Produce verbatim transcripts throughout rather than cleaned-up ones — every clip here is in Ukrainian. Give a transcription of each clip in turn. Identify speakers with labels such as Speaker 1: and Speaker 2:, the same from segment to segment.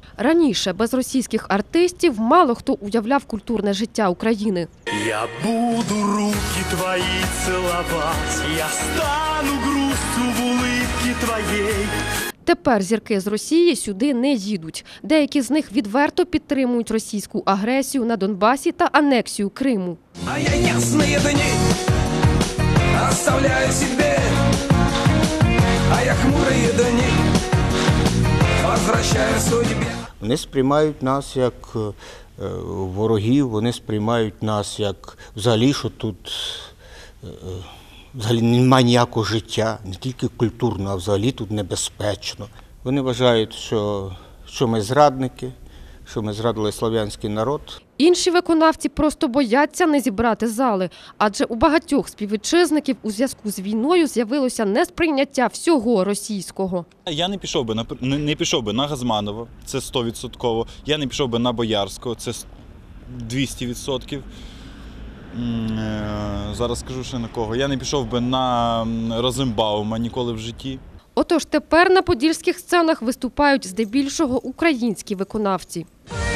Speaker 1: Раніше без російських артистів мало хто уявляв культурне життя України.
Speaker 2: Я буду руки твої цілувати, я стану грустю в улыбці твоєї.
Speaker 1: Тепер зірки з Росії сюди не їдуть. Деякі з них відверто підтримують російську агресію на Донбасі та анексію Криму.
Speaker 3: А я ясні дні оставляю себе, а я хмурі дні возвращаю судьбе.
Speaker 4: Вони сприймають нас як ворогів, вони сприймають нас як взагалі, що тут взагалі немає ніякого життя, не тільки культурного, а взагалі тут небезпечно. Вони вважають, що, що ми зрадники, що ми зрадили слов'янський народ.
Speaker 1: Інші виконавці просто бояться не зібрати зали, адже у багатьох співвітчизників у зв'язку з війною з'явилося несприйняття всього російського.
Speaker 5: Я не пішов би на не пішов би на Газманова, це сто відсотків. Я не пішов би на Боярського, це двісті відсотків. Зараз скажу ще на кого. Я не пішов би на Розенбаума ніколи в житті.
Speaker 1: Отож тепер на подільських сценах виступають здебільшого українські виконавці.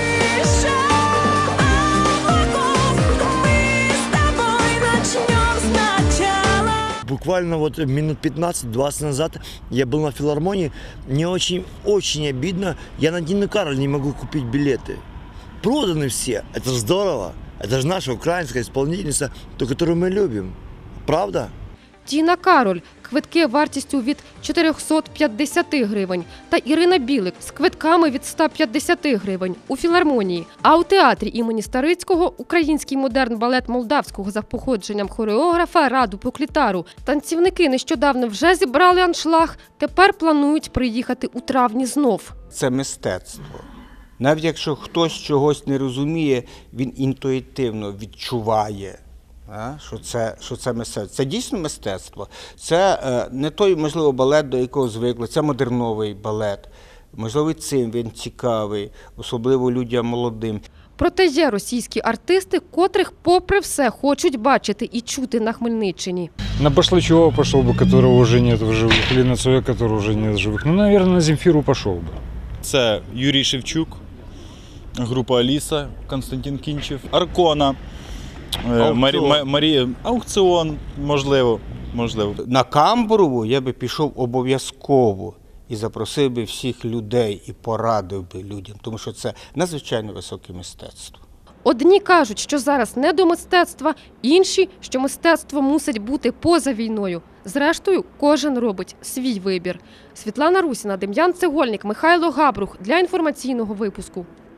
Speaker 6: Буквально вот минут пятнадцать-двадцать назад я был на филармонии. Мне очень, очень обидно. Я на Тину Кароль не могу купить билеты. Проданы все. Это здорово. Это же наша украинская исполнительница, ту, которую мы любим. Правда?
Speaker 1: Тіна Кароль – квитки вартістю від чотирьохсот п'ятдесяти гривень. Та Ірина Білик з квитками від ста п'ятдесяти гривень у філармонії. А у театрі імені Старицького український модерн-балет молдавського за походженням хореографа Раду Поклітару. Танцівники нещодавно вже зібрали аншлаг, тепер планують приїхати у травні знов.
Speaker 4: Це мистецтво. Навіть якщо хтось чогось не розуміє, він інтуїтивно відчуває, що це, що це мистецтво. Це дійсно мистецтво. Це не той, можливо, балет, до якого звикли, це модерновий балет. Можливо, цим він цікавий, особливо людям молодим.
Speaker 1: Проте є російські артисти, котрих попри все хочуть бачити і чути на Хмельниччині.
Speaker 7: На Башлачева пошел бы, которого уже нет в живых, или на Цоя, которого уже нет в живых. Ну, наверное, на Земфиру пошел бы.
Speaker 5: Це Юрій Шевчук, група Аліса, Константин Кінчев, Аркона, Марія, Марія, аукціон, можливо, можливо.
Speaker 4: На Камбурову я би пішов обов'язково і запросив би всіх людей і порадив би людям, тому що це надзвичайно високе мистецтво.
Speaker 1: Одні кажуть, що зараз не до мистецтва, інші, що мистецтво мусить бути поза війною. Зрештою, кожен робить свій вибір. Світлана Русіна, Дем'ян Цегольник, Михайло Габрух для інформаційного випуску.